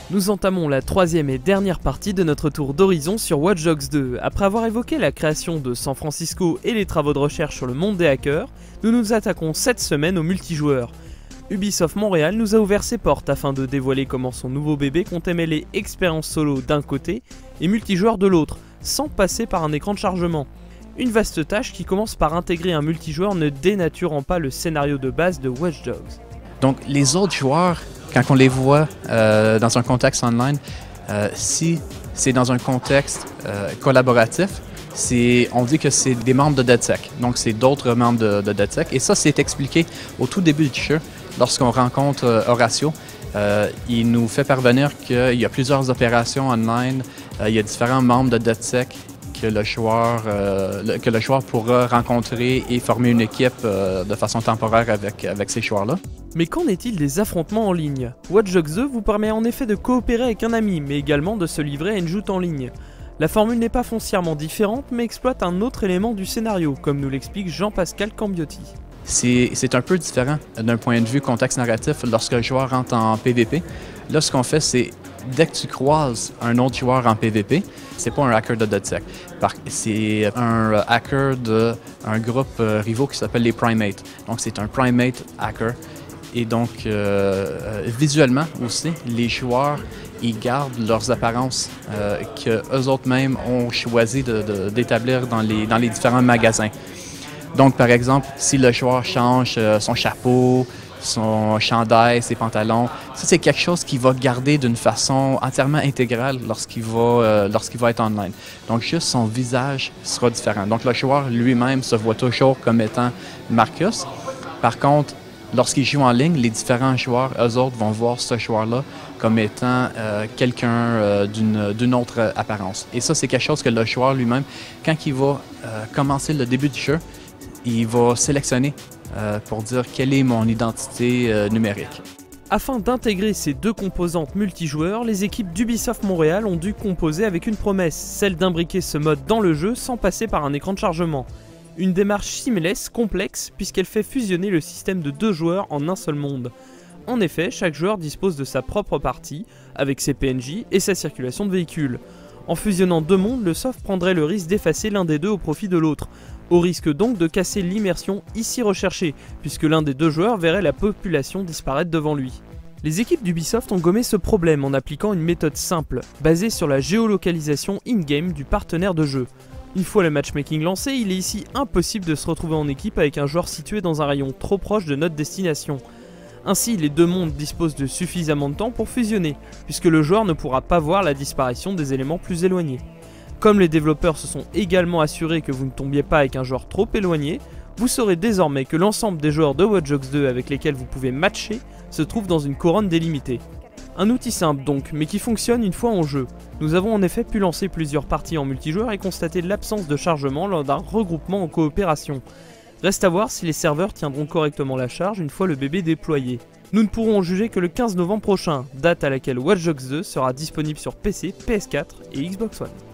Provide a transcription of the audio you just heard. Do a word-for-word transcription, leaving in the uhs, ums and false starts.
Nous entamons la troisième et dernière partie de notre tour d'horizon sur Watch Dogs deux. Après avoir évoqué la création de San Francisco et les travaux de recherche sur le monde des hackers, nous nous attaquons cette semaine au multijoueur. Ubisoft Montréal nous a ouvert ses portes afin de dévoiler comment son nouveau bébé comptait mêler expérience solo d'un côté et multijoueur de l'autre, sans passer par un écran de chargement. Une vaste tâche qui commence par intégrer un multijoueur ne dénaturant pas le scénario de base de Watch Dogs. Donc les autres joueurs, quand on les voit euh, dans un contexte online, euh, si c'est dans un contexte euh, collaboratif, c'est, on dit que c'est des membres de DeadSec, donc c'est d'autres membres de, de DeadSec. Et ça, c'est expliqué au tout début du jeu, lorsqu'on rencontre euh, Horatio. Euh, il nous fait parvenir qu'il y a plusieurs opérations online, euh, il y a différents membres de DeadSec que le joueur, euh, le, que le joueur pourra rencontrer et former une équipe euh, de façon temporaire avec, avec ces joueurs-là. Mais qu'en est-il des affrontements en ligne? Watch Dogs deux vous permet en effet de coopérer avec un ami, mais également de se livrer à une joute en ligne. La formule n'est pas foncièrement différente, mais exploite un autre élément du scénario, comme nous l'explique Jean-Pascal Cambiotti. C'est, c'est un peu différent d'un point de vue contexte narratif lorsque le joueur rentre en P V P. Là, ce qu'on fait, c'est dès que tu croises un autre joueur en P V P, c'est pas un hacker de DeadSec. C'est un hacker d'un groupe euh, rivaux qui s'appelle les Primates. Donc, c'est un Primate hacker. Et donc, euh, euh, visuellement aussi, les joueurs, ils gardent leurs apparences euh, qu'eux autres mêmes ont choisi de, de, d'établir dans les, dans les différents magasins. Donc, par exemple, si le joueur change euh, son chapeau, son chandail, ses pantalons, ça, c'est quelque chose qu'il va garder d'une façon entièrement intégrale lorsqu'il va, euh, lorsqu'il va être online. Donc, juste son visage sera différent. Donc, le joueur lui-même se voit toujours comme étant Marcus. Par contre, lorsqu'il joue en ligne, les différents joueurs, eux autres, vont voir ce joueur-là comme étant euh, quelqu'un euh, d'une, d'une autre apparence. Et ça, c'est quelque chose que le joueur lui-même, quand il va euh, commencer le début du jeu, il va sélectionner euh, pour dire quelle est mon identité euh, numérique. Afin d'intégrer ces deux composantes multijoueurs, les équipes d'Ubisoft Montréal ont dû composer avec une promesse, celle d'imbriquer ce mode dans le jeu sans passer par un écran de chargement. Une démarche seamless, complexe, puisqu'elle fait fusionner le système de deux joueurs en un seul monde. En effet, chaque joueur dispose de sa propre partie, avec ses P N J et sa circulation de véhicules. En fusionnant deux mondes, le soft prendrait le risque d'effacer l'un des deux au profit de l'autre, au risque donc de casser l'immersion ici recherchée, puisque l'un des deux joueurs verrait la population disparaître devant lui. Les équipes d'Ubisoft ont gommé ce problème en appliquant une méthode simple, basée sur la géolocalisation in-game du partenaire de jeu. Une fois le matchmaking lancé, il est ici impossible de se retrouver en équipe avec un joueur situé dans un rayon trop proche de notre destination. Ainsi, les deux mondes disposent de suffisamment de temps pour fusionner, puisque le joueur ne pourra pas voir la disparition des éléments plus éloignés. Comme les développeurs se sont également assurés que vous ne tombiez pas avec un joueur trop éloigné, vous saurez désormais que l'ensemble des joueurs de Watch Dogs deux avec lesquels vous pouvez matcher se trouve dans une couronne délimitée. Un outil simple donc, mais qui fonctionne une fois en jeu. Nous avons en effet pu lancer plusieurs parties en multijoueur et constater l'absence de chargement lors d'un regroupement en coopération. Reste à voir si les serveurs tiendront correctement la charge une fois le bébé déployé. Nous ne pourrons en juger que le quinze novembre prochain, date à laquelle Watch Dogs deux sera disponible sur P C, P S quatre et Xbox One.